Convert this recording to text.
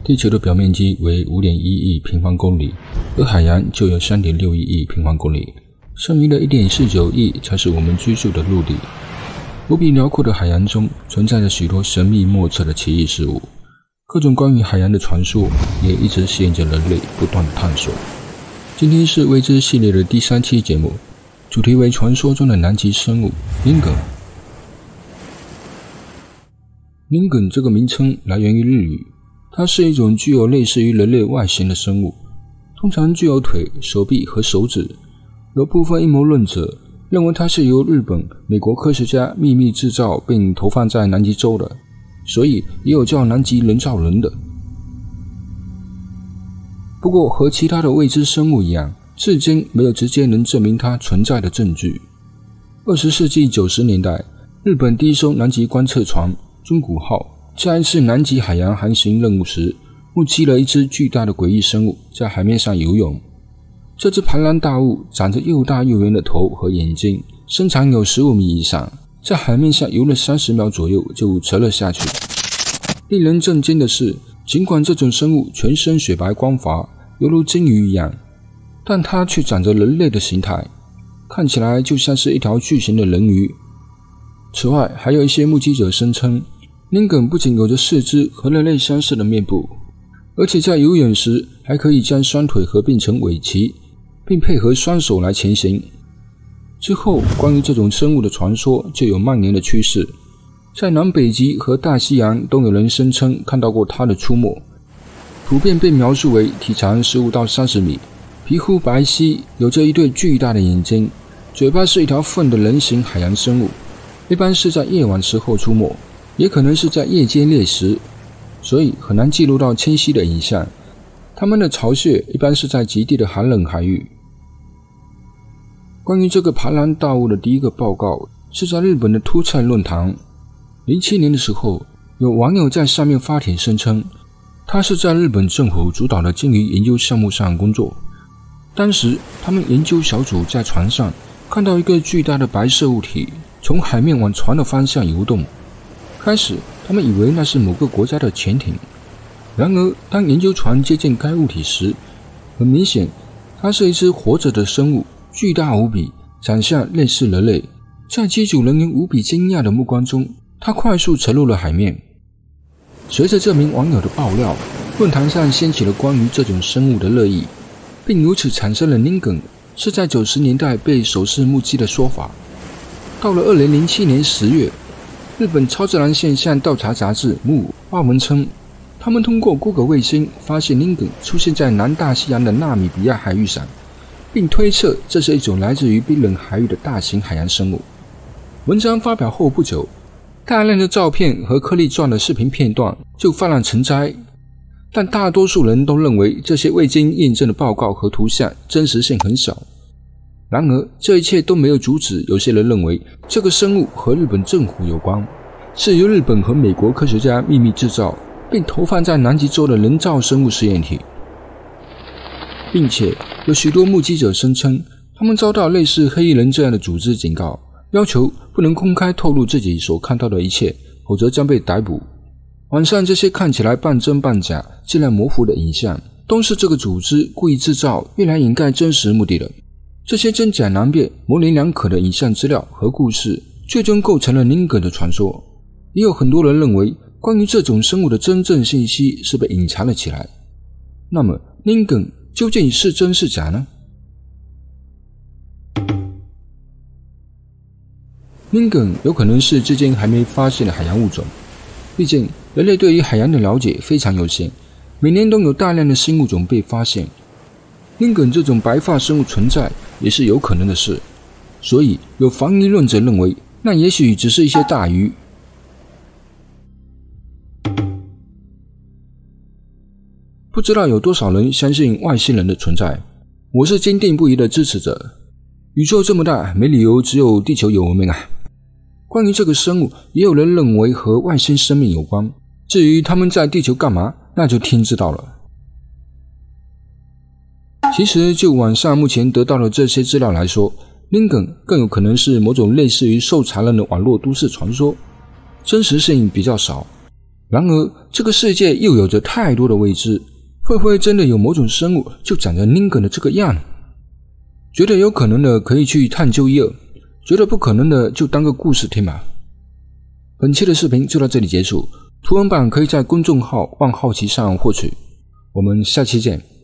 地球的表面积为 5.1 亿平方公里，而海洋就有 3.61 亿平方公里，剩余的 1.49 亿才是我们居住的陆地。无比辽阔的海洋中存在着许多神秘莫测的奇异事物，各种关于海洋的传说也一直吸引着人类不断的探索。今天是未知系列的第3期节目，主题为传说中的南极生物林梗。林梗这个名称来源于日语，它是一种具有类似于人类外形的生物，通常具有腿、手臂和手指。有部分阴谋论者认为它是由日本、美国科学家秘密制造并投放在南极洲的，所以也有叫南极人造人的。不过和其他的未知生物一样，至今没有直接能证明它存在的证据。20世纪90年代，日本第一艘南极观测船中古号在一次南极海洋航行任务时，目击了一只巨大的诡异生物在海面上游泳。这只庞然大物长着又大又圆的头和眼睛，身长有15米以上，在海面上游了30秒左右就沉了下去。令人震惊的是，尽管这种生物全身雪白光滑，犹如鲸鱼一样，但它却长着人类的形态，看起来就像是一条巨型的人鱼。此外，还有一些目击者声称，林梗不仅有着4只和人类相似的面部，而且在游泳时还可以将双腿合并成尾鳍，并配合双手来前行。之后，关于这种生物的传说就有蔓延的趋势，在南北极和大西洋都有人声称看到过它的出没，普遍被描述为体长15到30米，皮肤白皙，有着一对巨大的眼睛，嘴巴是一条粪的人形海洋生物，一般是在夜晚时候出没，也可能是在夜间猎食，所以很难记录到清晰的影像。它们的巢穴一般是在极地的寒冷海域。关于这个庞然大物的第一个报告是在日本的突菜论坛。07年的时候，有网友在上面发帖声称，他是在日本政府主导的鲸鱼研究项目上工作。当时他们研究小组在船上看到一个巨大的白色物体从海面往船的方向游动，开始他们以为那是某个国家的潜艇。然而当研究船接近该物体时，很明显它是一只活着的生物，巨大无比，长相类似人类。在机组人员无比惊讶的目光中，它快速沉入了海面。随着这名网友的爆料，论坛上掀起了关于这种生物的热议，并由此产生了林梗是在90年代被首次目击的说法。到了2007年10月，日本超自然现象调查杂志《MOVE》发文称，他们通过 Google 卫星发现林梗出现在南大西洋的纳米比亚海域上，并推测这是一种来自于冰冷海域的大型海洋生物。文章发表后不久，大量的照片和颗粒状的视频片段就泛滥成灾，但大多数人都认为这些未经验证的报告和图像真实性很小。然而，这一切都没有阻止有些人认为这个生物和日本政府有关，是由日本和美国科学家秘密制造并投放在南极洲的人造生物实验体，并且有许多目击者声称，他们遭到类似黑衣人这样的组织警告，要求不能公开透露自己所看到的一切，否则将被逮捕。网上这些看起来半真半假、尽量模糊的影像，都是这个组织故意制造，用来掩盖真实目的的。这些真假难辨、模棱两可的影像资料和故事，最终构成了林梗的传说。也有很多人认为，关于这种生物的真正信息是被隐藏了起来。那么，林梗究竟是真是假呢？林梗有可能是至今还没发现的海洋物种，毕竟人类对于海洋的了解非常有限，每年都有大量的新物种被发现。林梗这种白发生物存在也是有可能的事，所以有防疑论者认为，那也许只是一些大鱼。不知道有多少人相信外星人的存在，我是坚定不移的支持者。宇宙这么大，没理由只有地球有文明啊。关于这个生物，也有人认为和外星生命有关，至于他们在地球干嘛，那就天知道了。其实就网上目前得到的这些资料来说，林梗更有可能是某种类似于受残人的网络都市传说，真实性比较少。 然而，这个世界又有着太多的未知，会不会真的有某种生物就长着林肯的这个样？觉得有可能的可以去探究一二，觉得不可能的就当个故事听吧。本期的视频就到这里结束，图文版可以在公众号“望好奇”上获取。我们下期见。